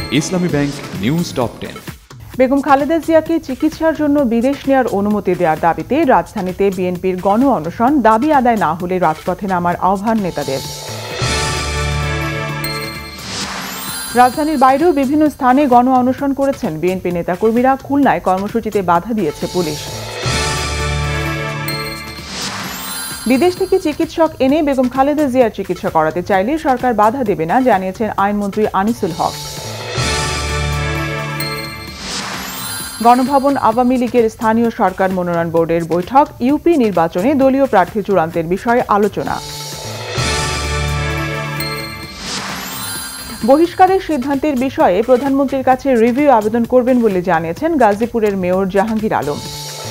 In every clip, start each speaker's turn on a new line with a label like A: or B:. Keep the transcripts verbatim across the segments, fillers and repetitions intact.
A: ইসলামী bank news top ten.
B: Begum Khaleda জিয়াকে চিকিৎসার জন্য বিদেশ নেওয়ার অনুমতি দেওয়ার দাবিতে রাজধানীতে বিএনপির গণ অনশন, দাবি আদায় না হলে রাজপথে নামার আহ্বান নেতাদের। রাজধানীর বাইরেও বিভিন্ন স্থানে গণ অনশন করেছেন বিএনপি নেতাকর্মীরা। খুলনায় কর্মসূচিতে বাধা দিয়েছে পুলিশ। বিদেশ থেকে চিকিৎসক এনে বেগম খালেদা জিয়ার চিকিৎসা করাতে চাইলে সরকার বাধা দেবে না, জানিয়েছেন আইনমন্ত্রী আনিসুল হক। গণভবন আওয়ামী লীগের স্থানীয় সরকার মনোনয়ন বোর্ডের বৈঠক, ইউপি নির্বাচনে দলীয় প্রার্থী চূড়ান্তের বিষয়ে আলোচনা। বহিষ্কারের সিদ্ধান্তের বিষয়ে প্রধানমন্ত্রীর কাছে রিভিউ আবেদন করবেন বলে জানিয়েছেন গাজীপুরের মেয়র জাহাঙ্গীর আলম।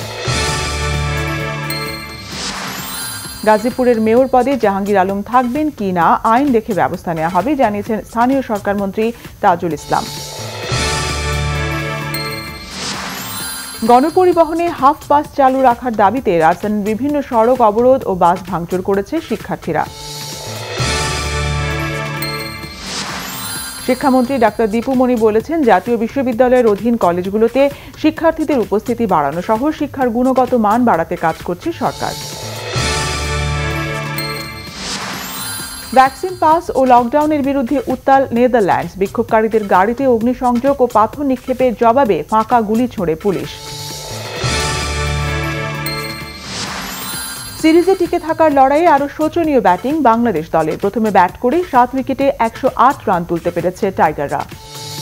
B: গাজীপুরের মেয়র পদে জাহাঙ্গীর আলম থাকবেন কি না আইন দেখে ব্যবস্থা নেওয়া হবে, জানিয়েছেন স্থানীয় সরকার মন্ত্রী তাজুল ইসলাম। গণপরিবহনে হাফ পাস চালু রাখার দাবিতে রাজধানীর বিভিন্ন সড়ক অবরোধ ও বাস ভাঙচুর করেছে শিক্ষার্থীরা। শিক্ষামন্ত্রী ডাক্তার দীপু মনি বলেছেন, জাতীয় বিশ্ববিদ্যালয়ের অধীন কলেজগুলোতে শিক্ষার্থীদের উপস্থিতি বাড়ানো সহ শিক্ষার গুণগত মান বাড়াতে কাজ করছে সরকার। ভ্যাকসিন পাস ও লকডাউনের বিরুদ্ধে উত্তাল নেদারল্যান্ডস, বিক্ষোভকারীদের গাড়িতে অগ্নিসংযোগ ও পাথর নিক্ষেপের জবাবে ফাঁকা গুলি ছোড়ে পুলিশ। সিরিজে টিকে থাকার লড়াইয়ে আরও শোচনীয় ব্যাটিং বাংলাদেশ দলের। প্রথমে ব্যাট করে সাত উইকেটে একশো আট রান তুলতে পেরেছে টাইগাররা।